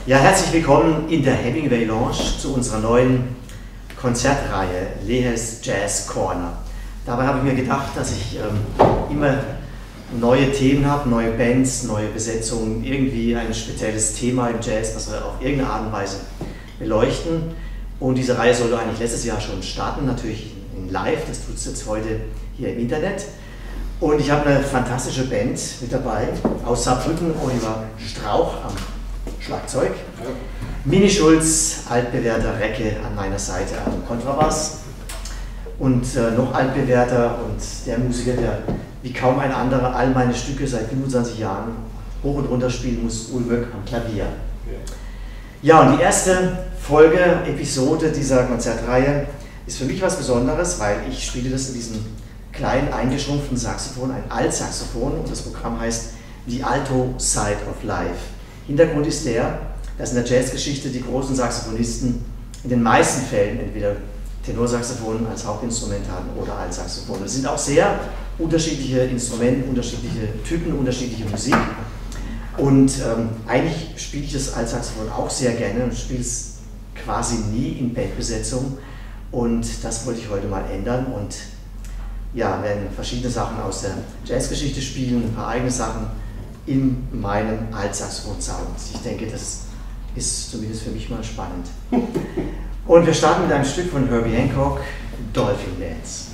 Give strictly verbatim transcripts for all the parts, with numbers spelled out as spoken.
Ja, herzlich willkommen in der Hemingway Lounge zu unserer neuen Konzertreihe Lehes Jazz Corner. Dabei habe ich mir gedacht, dass ich ähm, immer neue Themen habe, neue Bands, neue Besetzungen, irgendwie ein spezielles Thema im Jazz, was wir auf irgendeine Art und Weise beleuchten. Und diese Reihe sollte eigentlich letztes Jahr schon starten, natürlich in Live, das tut es jetzt heute hier im Internet. Und ich habe eine fantastische Band mit dabei, aus Saarbrücken, Oliver Strauch am Schlagzeug, Mini Schulz, altbewährter Recke an meiner Seite am Kontrabass und äh, noch altbewährter und der Musiker, der wie kaum ein anderer all meine Stücke seit fünfundzwanzig Jahren hoch und runter spielen muss, Ulböck am Klavier. Ja, und die erste Folge, Episode dieser Konzertreihe ist für mich was Besonderes, weil ich spiele das in diesem kleinen eingeschrumpften Saxophon, ein Altsaxophon, und das Programm heißt The Alto Side of Life. Hintergrund ist der, dass in der Jazzgeschichte die großen Saxophonisten in den meisten Fällen entweder Tenorsaxophon als Hauptinstrument hatten oder Altsaxophon. Das sind auch sehr unterschiedliche Instrumente, unterschiedliche Typen, unterschiedliche Musik. Und ähm, eigentlich spiele ich das Altsaxophon auch sehr gerne und spiele es quasi nie in Bandbesetzung. Und das wollte ich heute mal ändern und ja, werden verschiedene Sachen aus der Jazzgeschichte spielen, ein paar eigene Sachen in meinem Altsaxophon-Sound. Ich denke, das ist zumindest für mich mal spannend. Und wir starten mit einem Stück von Herbie Hancock, Dolphin Dance.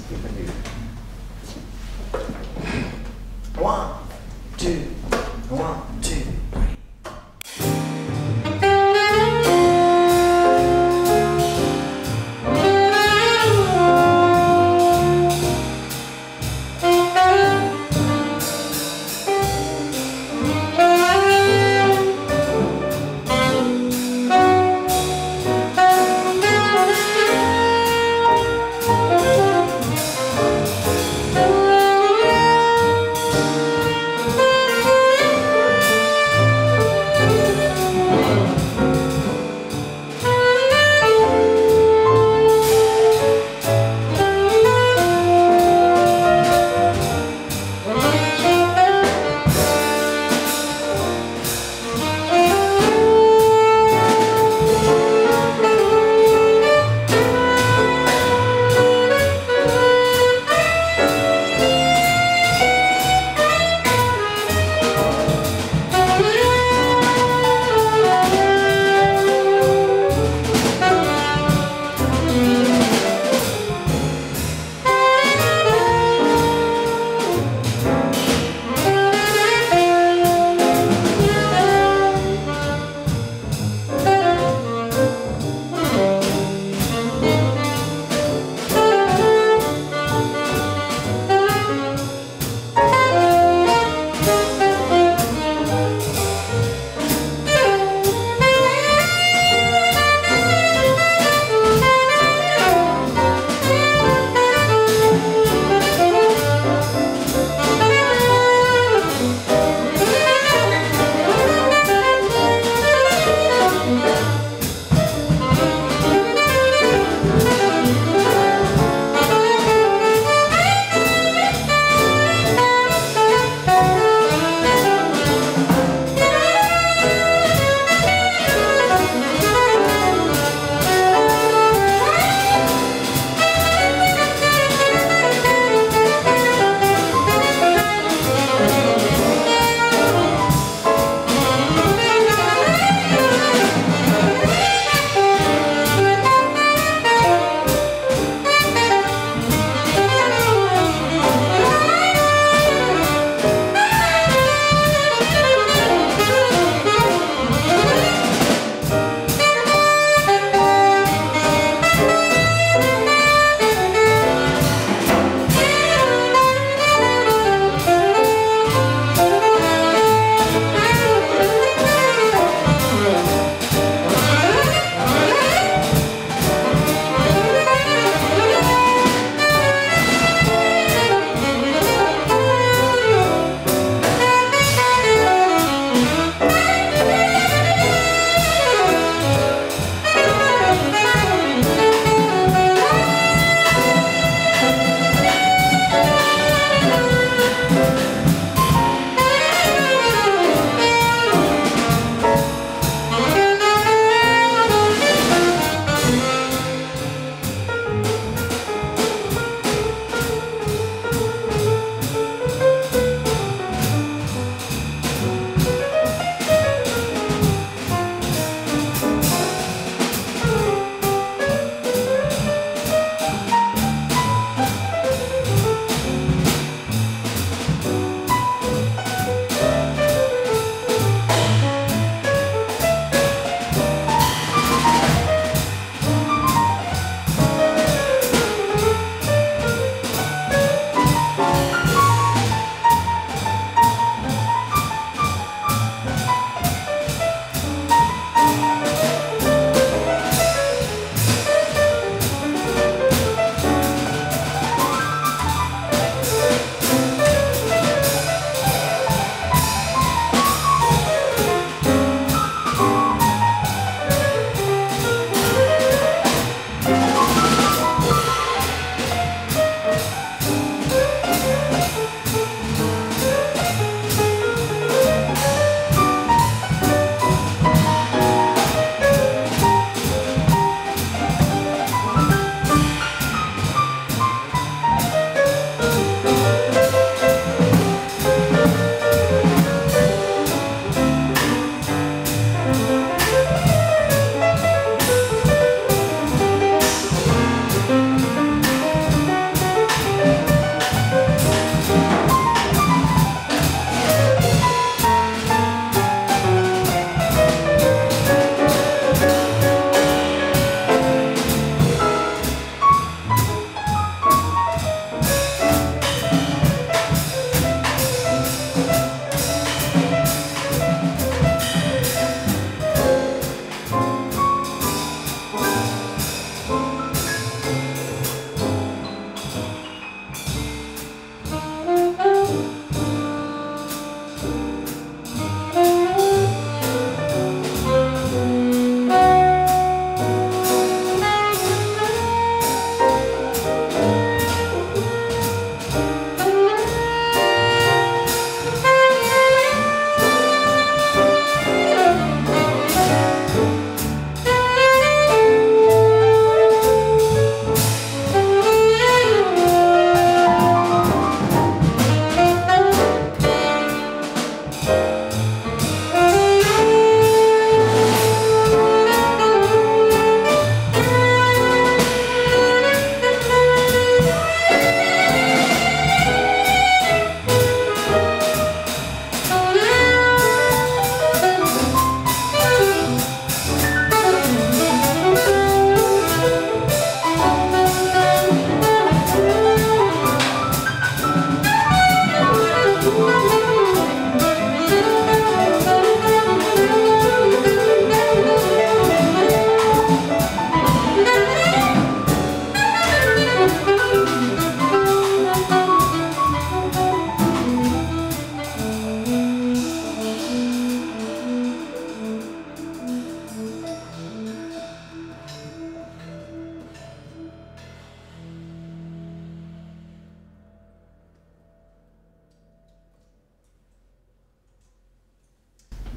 One, two, one, two.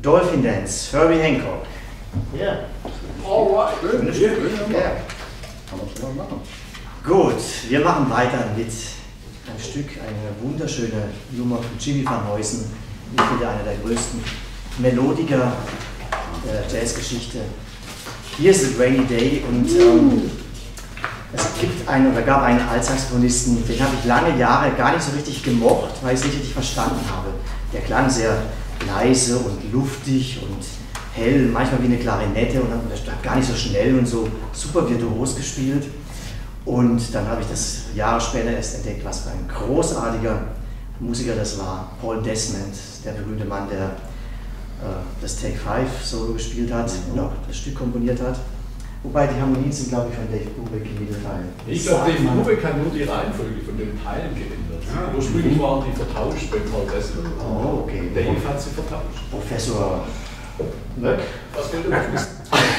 Dolphin Dance, Herbie Hancock. Ja. Yeah. Alright. Schönes Stück. Ja. Kann man schon mal machen. Gut, wir machen weiter mit einem Stück, eine wunderschöne Nummer von Jimmy Van Heusen. Ich finde einer der größten Melodiker der Jazzgeschichte. Here's a Rainy Day und ähm, es gibt einen oder gab einen Altsaxophonisten, den habe ich lange Jahre gar nicht so richtig gemocht, weil ich es nicht richtig verstanden habe. Der klang sehr leise und luftig und hell, manchmal wie eine Klarinette und hat gar nicht so schnell und so super virtuos gespielt. Und dann habe ich das Jahre später erst entdeckt, was für ein großartiger Musiker das war. Paul Desmond, der berühmte Mann, der äh, das Take Five Solo gespielt hat und auch das Stück komponiert hat. Wobei die Harmonien sind, glaube ich, von Dave Brubeck im Mittelteil. Ich glaube, Dave Brubeck hat nur die Reihenfolge von den Teilen geändert. Ja. Ursprünglich waren die vertauscht bei Paul Desmond. Oh, okay. Dave hat sie vertauscht. Professor Möck. Was könnte man wissen?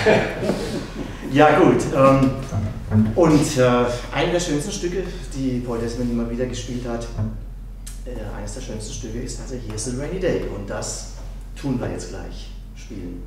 Ja gut, ähm, und äh, eine der schönsten Stücke, die Paul Desmond immer wieder gespielt hat, äh, eines der schönsten Stücke ist also Here's a Rainy Day und das tun wir jetzt gleich spielen.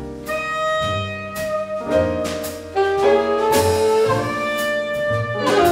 Thank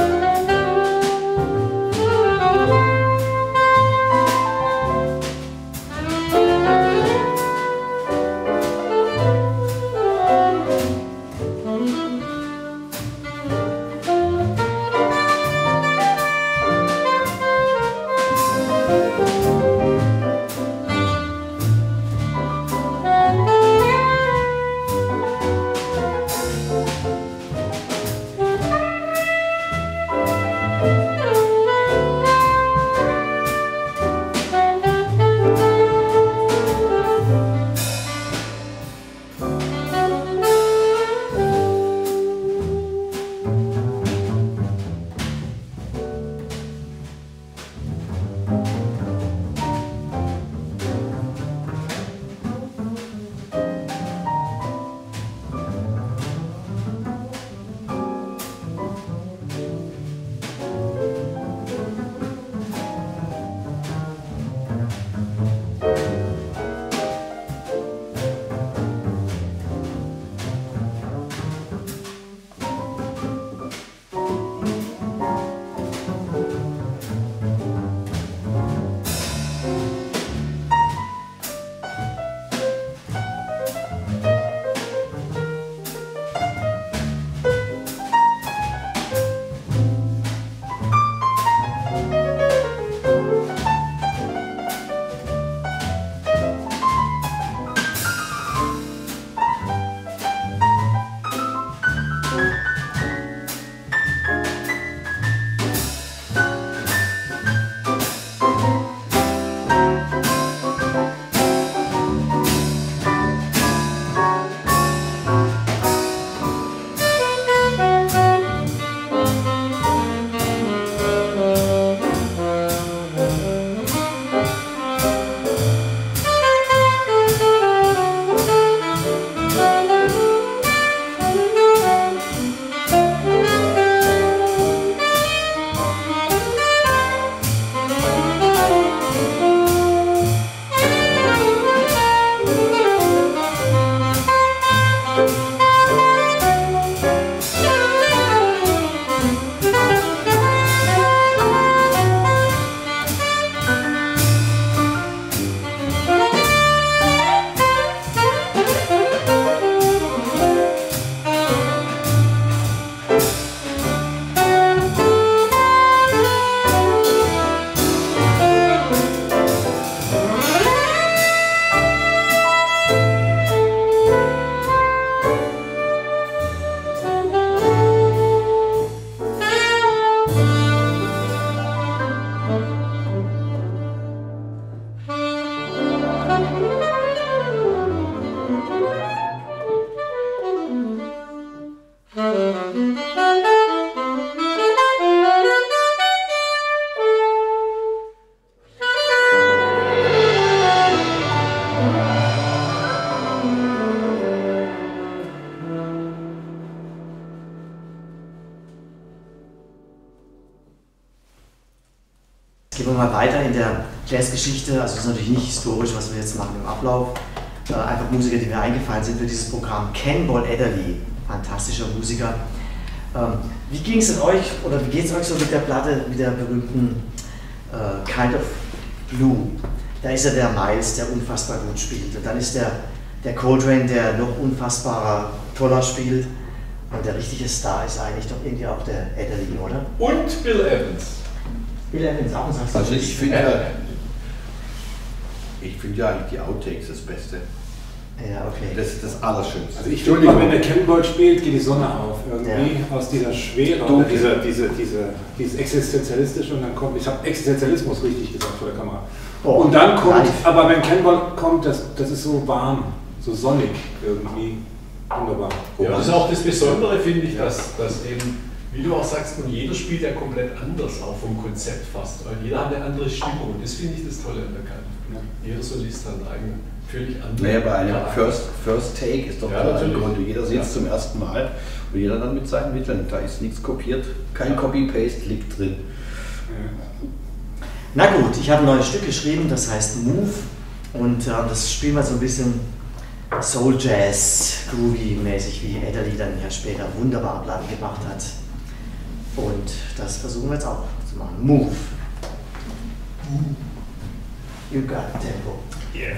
gehen wir mal weiter in der Jazzgeschichte. Also das ist natürlich nicht historisch, was wir jetzt machen im Ablauf. Äh, einfach Musiker, die mir eingefallen sind für dieses Programm. Cannonball Adderley, fantastischer Musiker. Ähm, wie ging es denn euch, oder wie geht es euch so mit der Platte, mit der berühmten äh, Kind of Blue? Da ist ja der Miles, der unfassbar gut spielt. Und dann ist der, der Coltrane, der noch unfassbarer, toller spielt. Und der richtige Star ist eigentlich doch irgendwie auch der Adderley, oder? Und Bill Evans. Bill Evans auch, sagst du? Also ich finde ja, ich finde ja eigentlich die Outtakes das Beste. Ja, okay. Das ist das Allerschönste. Also ich finde, wenn der Cannonball spielt, geht die Sonne auf. Irgendwie Ja. aus dieser Schwere, Dunkel. oder diese, diese, diese, dieses Existenzialistische und dann kommt, ich habe Existenzialismus richtig gesagt vor der Kamera. Oh, und dann kommt, live. aber wenn Cannonball kommt, das, das ist so warm, so sonnig irgendwie. Wunderbar. Ja, das ist auch das Besondere, finde ich, dass, dass eben, wie du auch sagst, und jeder spielt ja komplett anders, auch vom Konzept fast. Weil jeder hat eine andere Stimmung und das finde ich das Tolle an der Kante. Ja. Jeder Solist hat eine eigene, völlig andere. Naja, bei einem Ja. First, First Take ist doch Ja, klar, natürlich. im Grunde, jeder sitzt Ja. zum ersten Mal und jeder dann mit seinen Mitteln. Da ist nichts kopiert, kein Ja. Copy-Paste liegt drin. Na gut, ich habe ein neues Stück geschrieben, das heißt Move. Und äh, das spielen wir so ein bisschen Soul Jazz, Groovy-mäßig, wie Adderley dann ja später wunderbare Platten gemacht hat. Und das versuchen wir jetzt auch zu machen. Move. You got tempo. Yeah.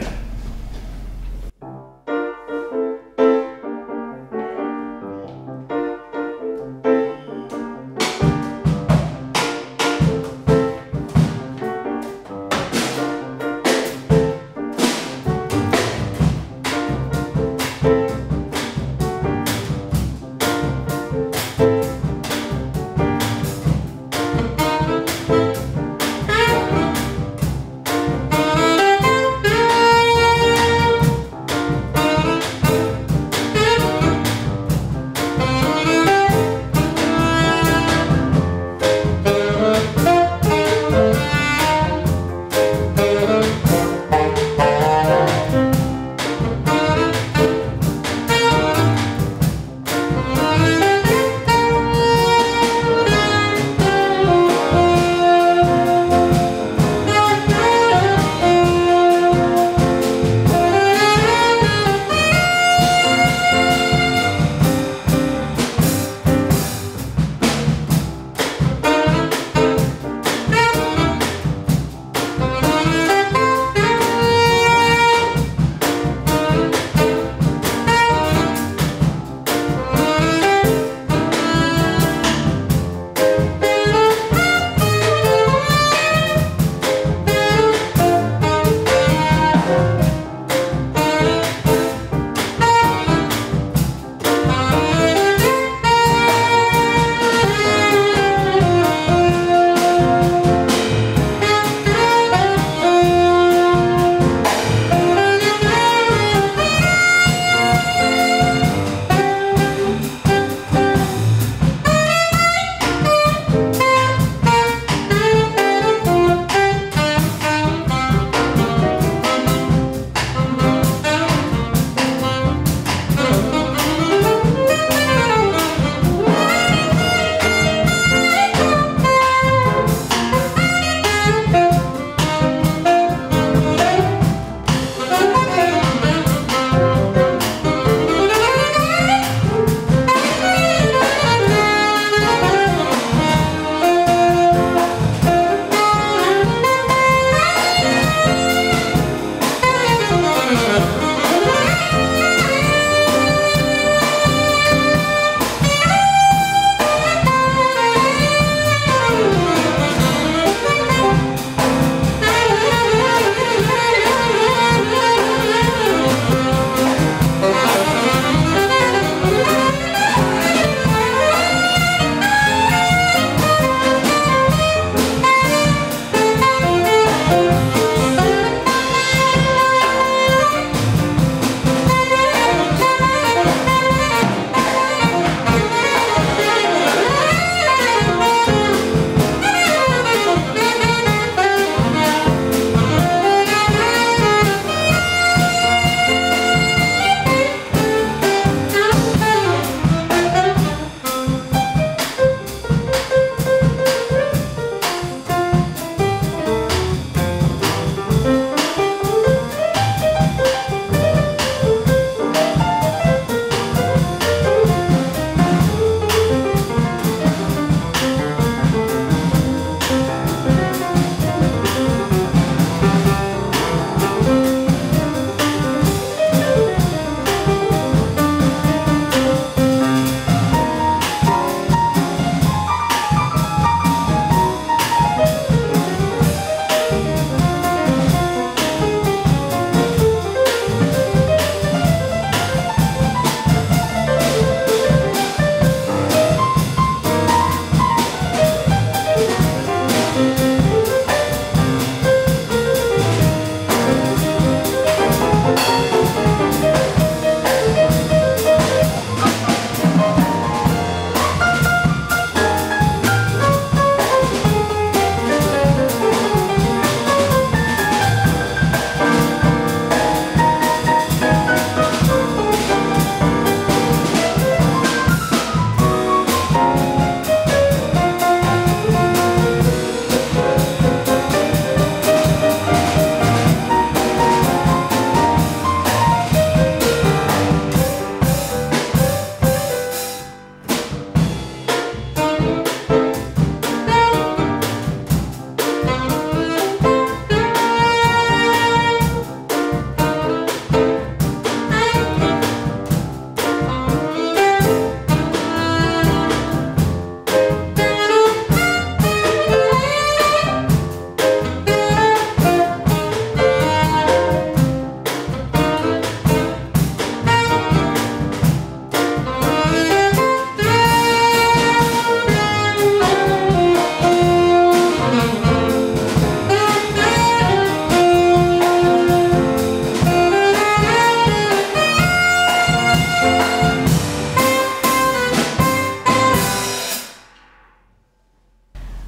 Thank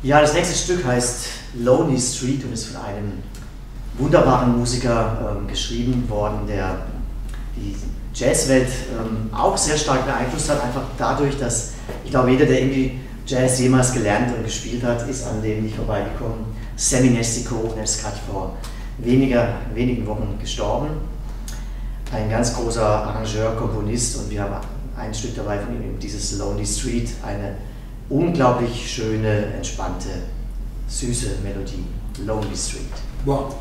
Ja, das nächste Stück heißt Lonely Street und ist von einem wunderbaren Musiker ähm, geschrieben worden, der die Jazzwelt ähm, auch sehr stark beeinflusst hat, einfach dadurch, dass ich glaube, jeder, der irgendwie Jazz jemals gelernt und gespielt hat, ist an dem nicht vorbeigekommen. Sammy Nestico, und er ist gerade vor weniger, wenigen Wochen gestorben. Ein ganz großer Arrangeur, Komponist, und wir haben ein Stück dabei von ihm, dieses Lonely Street, eine unglaublich schöne, entspannte, süße Melodie. Lonely Street. Wow.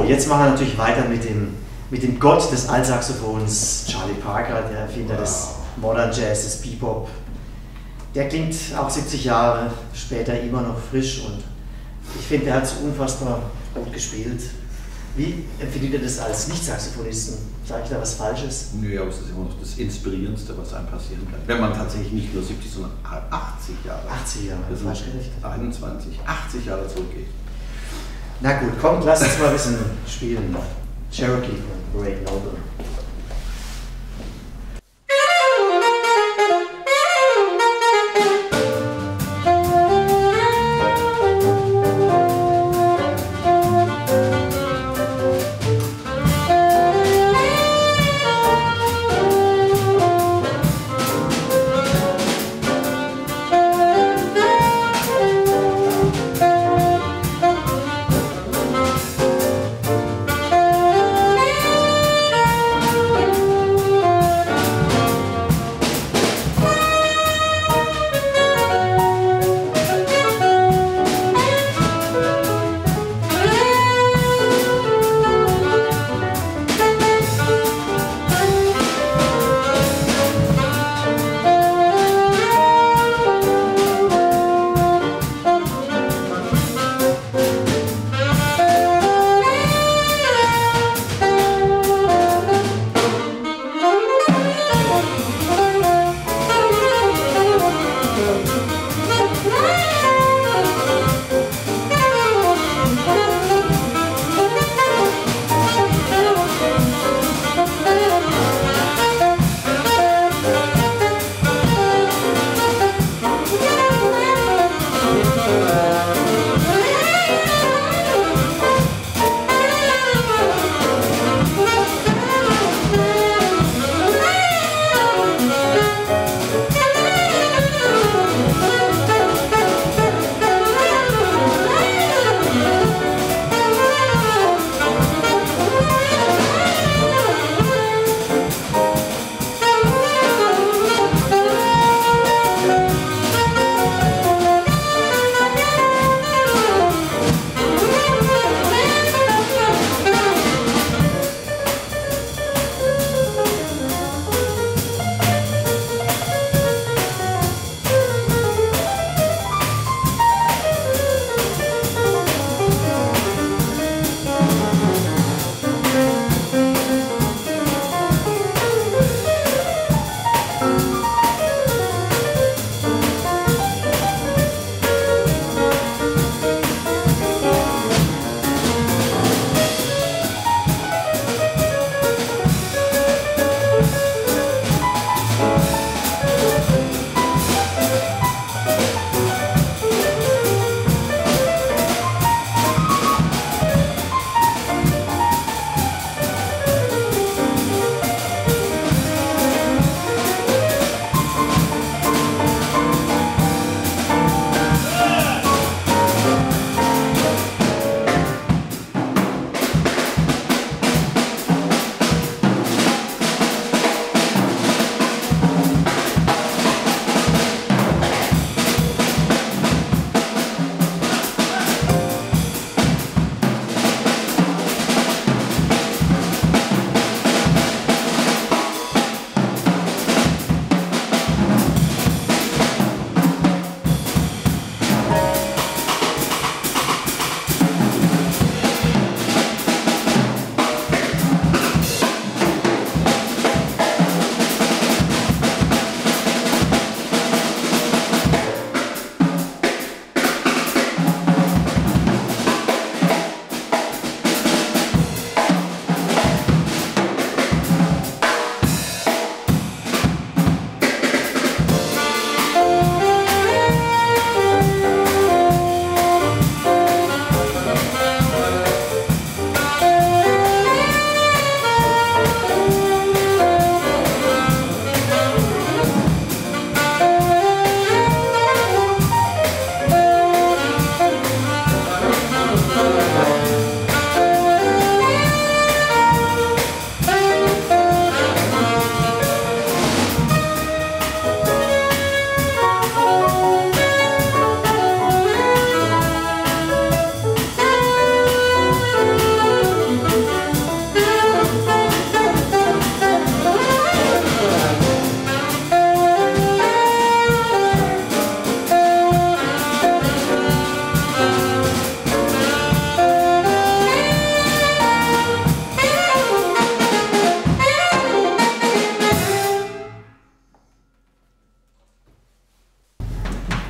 jetzt machen wir natürlich weiter mit dem, mit dem Gott des Altsaxophons, Charlie Parker, der Erfinder wow. des Modern Jazz, des Bebop. Der klingt auch siebzig Jahre später immer noch frisch und ich finde, er hat es unfassbar gut gespielt. Wie empfindet ihr das als Nicht-Saxophonisten? Sage ich da was Falsches? Nö, aber es ist immer noch das Inspirierendste, was einem passieren kann. Wenn man tatsächlich nicht nur siebzig, sondern achtzig Jahre. achtzig Jahre, das falsch gerechnet. einundzwanzig, achtzig Jahre zurückgeht. Na gut, kommt, lasst uns mal ein bisschen spielen. Cherokee von Ray Noble.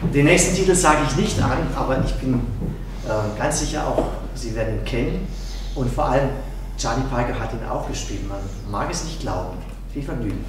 Den nächsten Titel sage ich nicht an, aber ich bin äh, ganz sicher auch, Sie werden ihn kennen. Und vor allem, Charlie Parker hat ihn auch gespielt. Man mag es nicht glauben. Viel Vergnügen.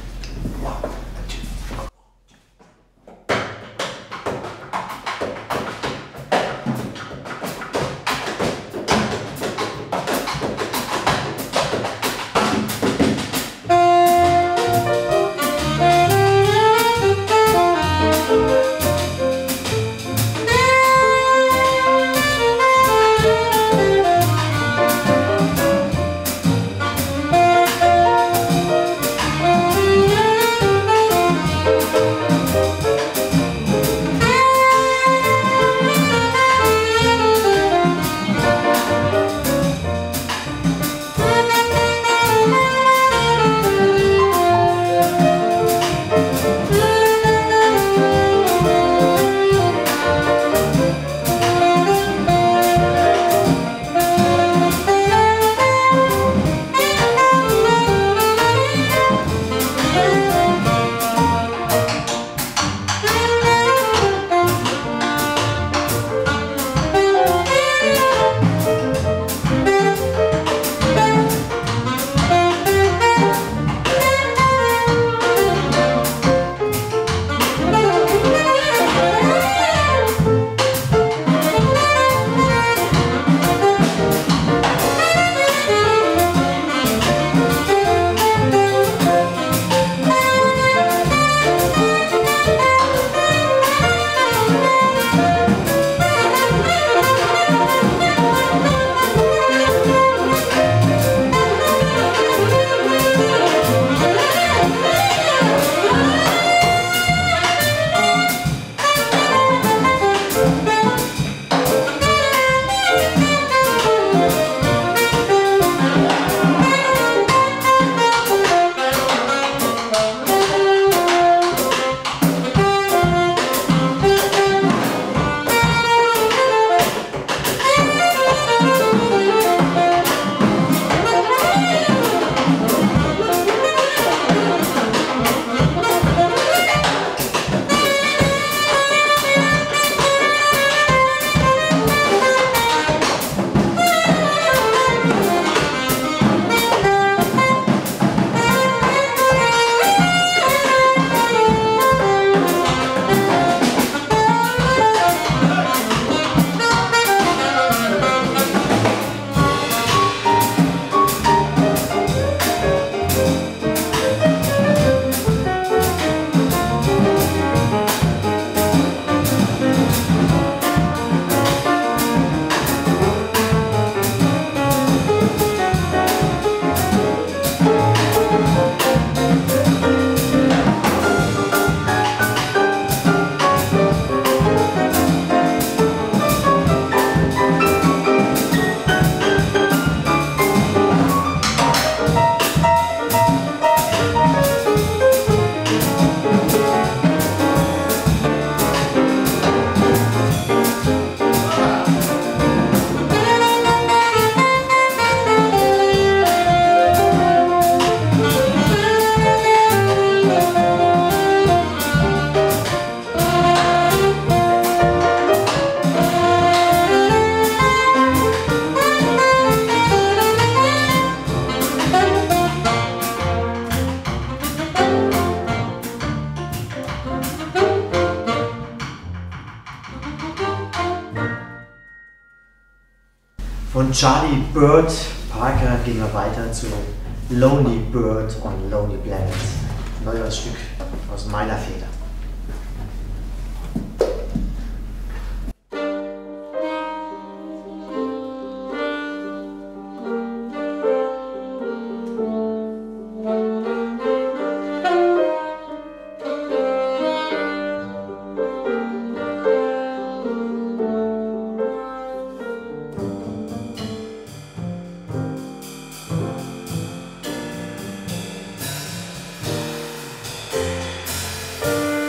Von Charlie Bird Parker gehen wir weiter zu Lonely Bird on Lonely Planet. Neues Stück aus meiner Feder. Thank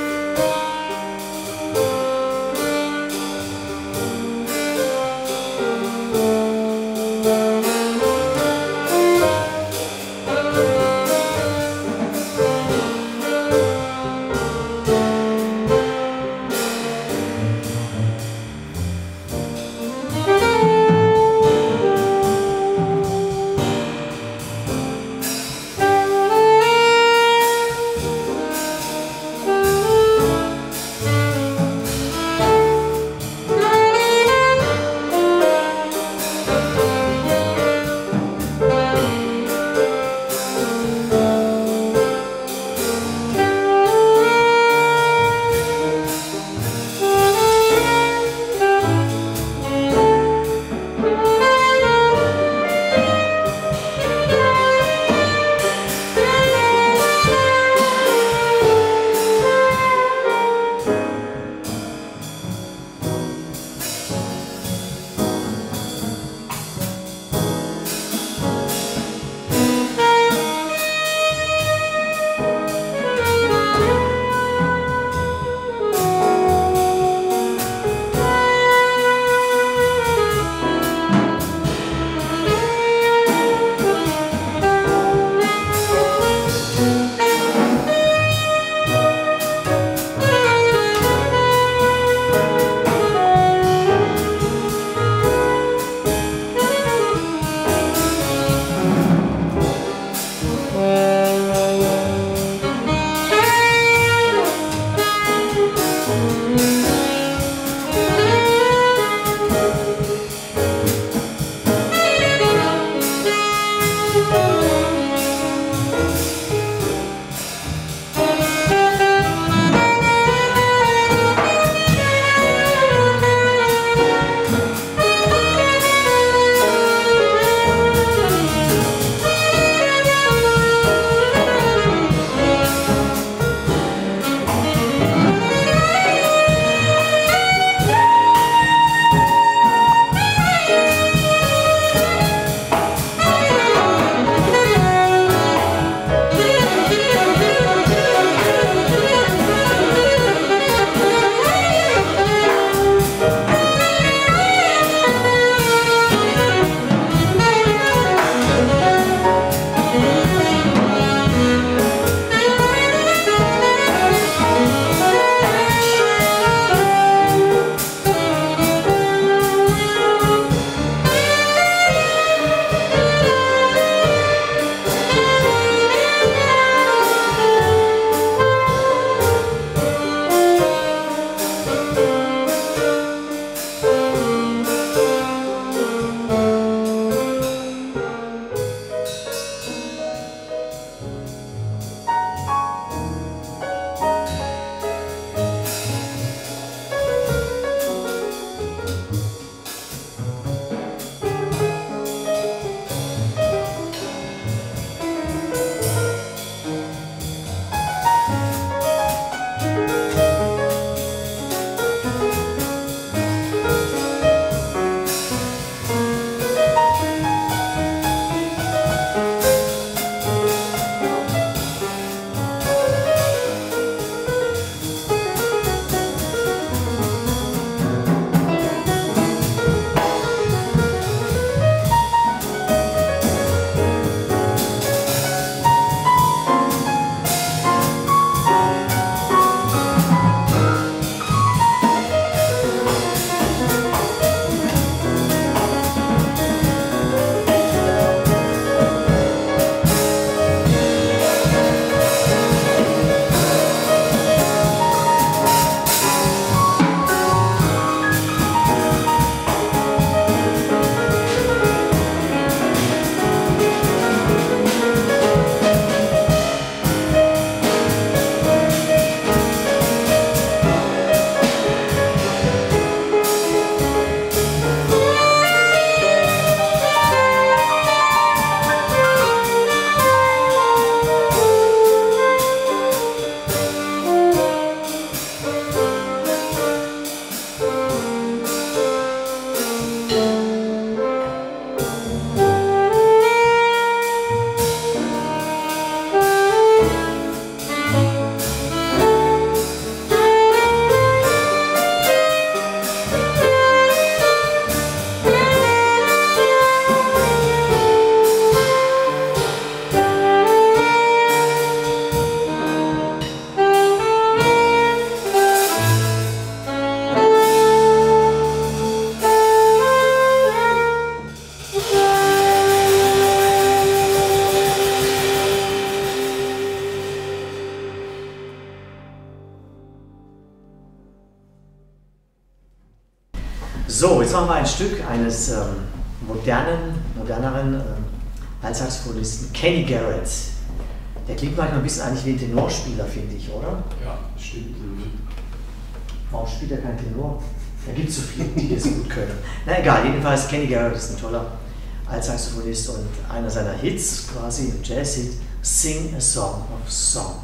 So, jetzt machen wir ein Stück eines ähm, modernen, moderneren ähm, Altsaxophonisten, Kenny Garrett. Der klingt manchmal ein bisschen eigentlich wie ein Tenorspieler, finde ich, oder? Ja, stimmt. Warum spielt er kein Tenor? Da gibt es so viele, die das gut können. Na egal, jedenfalls Kenny Garrett ist ein toller Altsaxophonist und einer seiner Hits, quasi ein Jazz-Hit, Sing a Song of Song.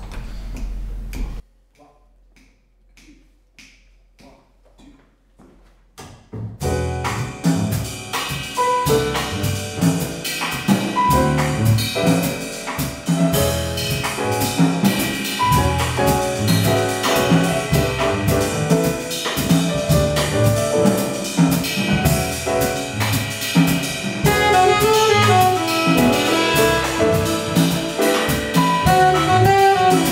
Thank you.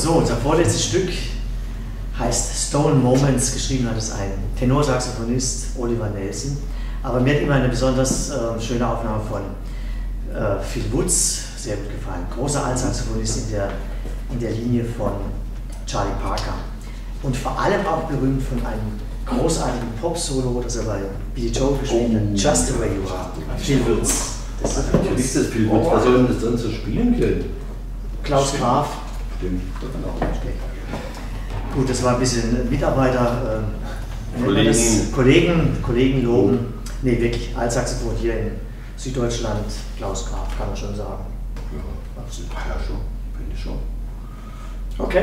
So, unser vorletztes Stück heißt Stone Moments, geschrieben hat es ein Tenorsaxophonist, Oliver Nelson. Aber mir hat immer eine besonders äh, schöne Aufnahme von äh, Phil Woods sehr gut gefallen. Großer Altsaxophonist in der, in der Linie von Charlie Parker. Und vor allem auch berühmt von einem großartigen Pop-Solo, das er bei Billy Joel gespielt hat. Just the way you are. Phil Woods. Das ist natürlich das Phil Woods. Was soll denn das sonst so spielen können? Klaus Graf. Stimmt. Gut, das war ein bisschen Mitarbeiter, äh, Kollegen. Kollegen, Kollegen loben. Nee, wirklich Altsaxophon hier in Süddeutschland, Klaus Graf, kann man schon sagen. Ja, absolut. Ja, schon. Finde ich schon. Okay.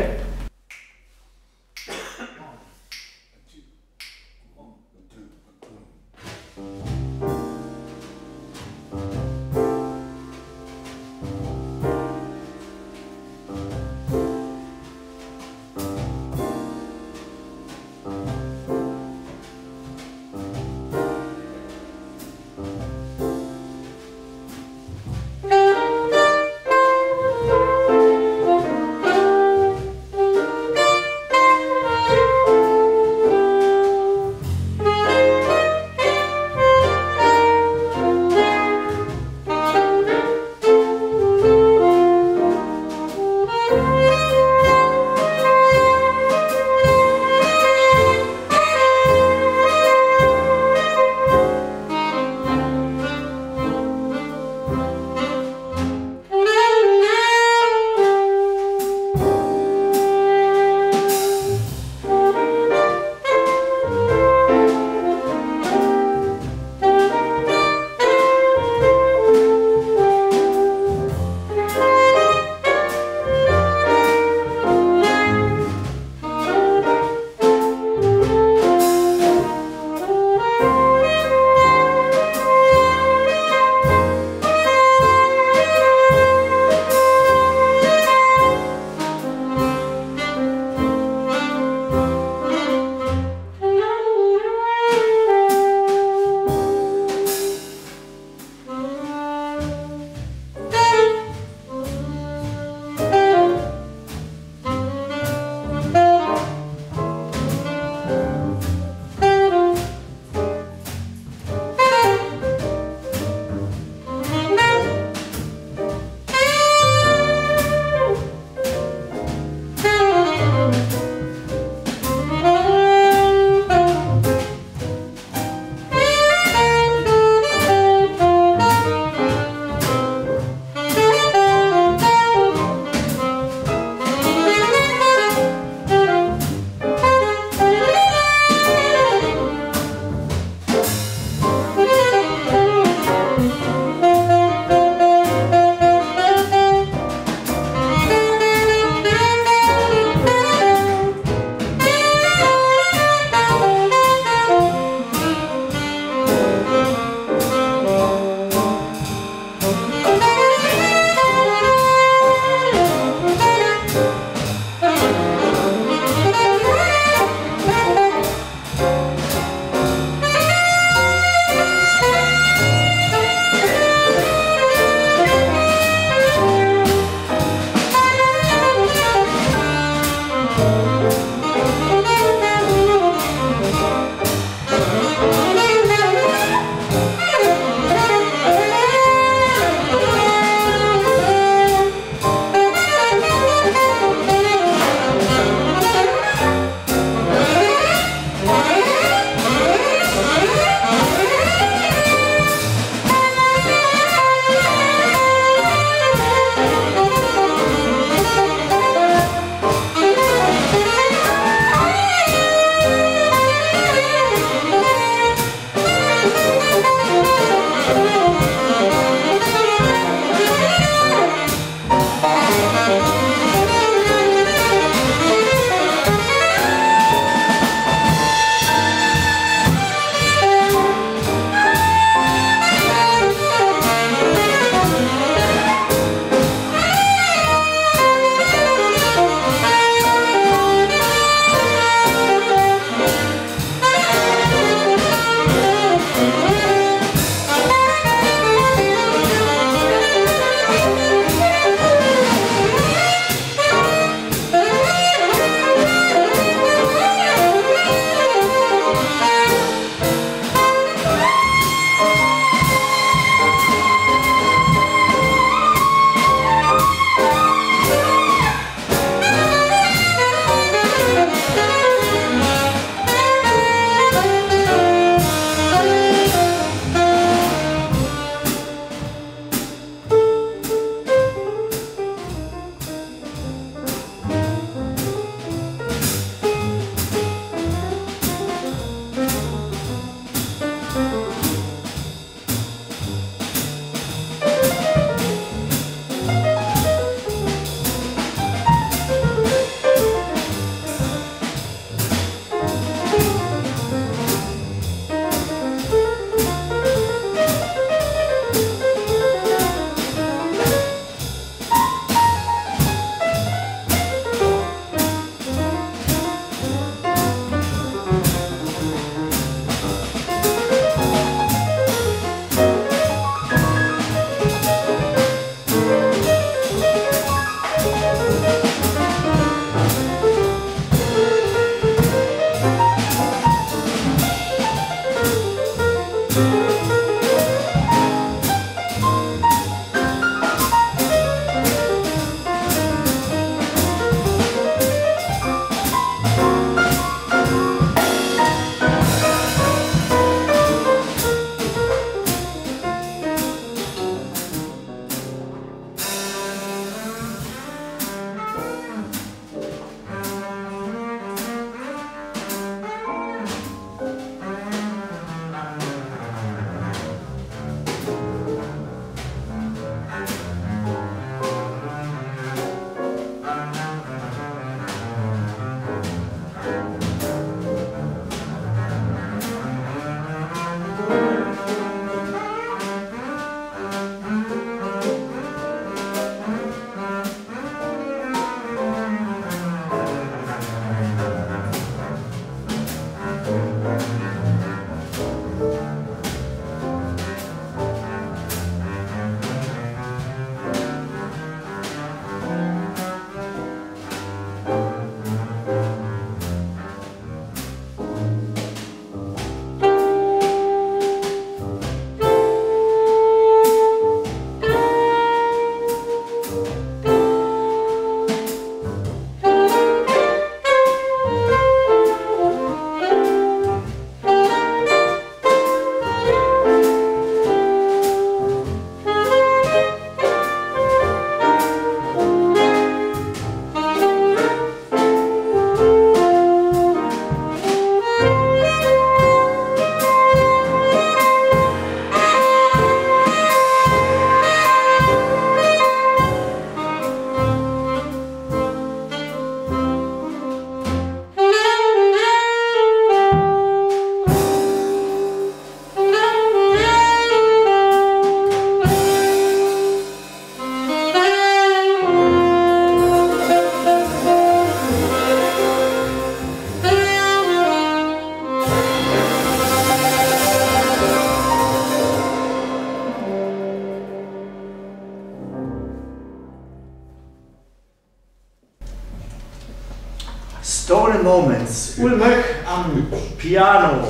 Stolen Moments. Ulmöck am Piano.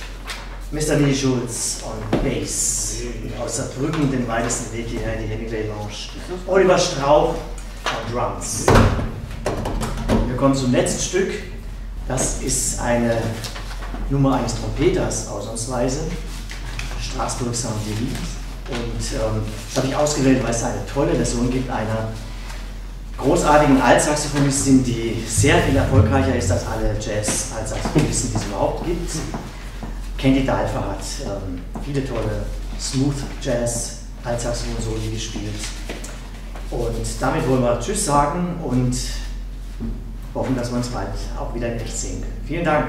Mister Willi Schulz on Bass. Aus Saarbrücken den weitesten Weg hierher in die Hemingway Lounge. Oliver Strauch on Drums. Wir kommen zum letzten Stück. Das ist eine Nummer eines Trompeters, ausnahmsweise. Straßburg Saint-Denis. Und ähm, das habe ich ausgewählt, weil es eine tolle Version gibt, einer großartigen Altsaxophonistin, die sehr viel erfolgreicher ist als alle Jazz-Altsaxophonisten, die es überhaupt gibt. Candy Dulfer hat ähm, viele tolle Smooth Jazz Altsaxophon-Soli gespielt. Und damit wollen wir Tschüss sagen und hoffen, dass wir uns bald auch wieder in echt sehen können. Vielen Dank.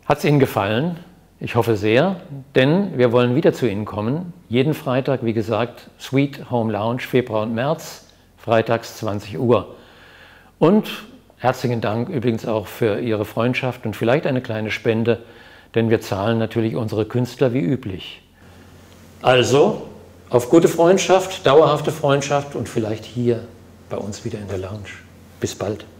Hat es Ihnen gefallen? Ich hoffe sehr, denn wir wollen wieder zu Ihnen kommen. Jeden Freitag, wie gesagt, Sweet Home Lounge, Februar und März, freitags zwanzig Uhr. Und herzlichen Dank übrigens auch für Ihre Freundschaft und vielleicht eine kleine Spende, denn wir zahlen natürlich unsere Künstler wie üblich. Also, auf gute Freundschaft, dauerhafte Freundschaft und vielleicht hier bei uns wieder in der Lounge. Bis bald.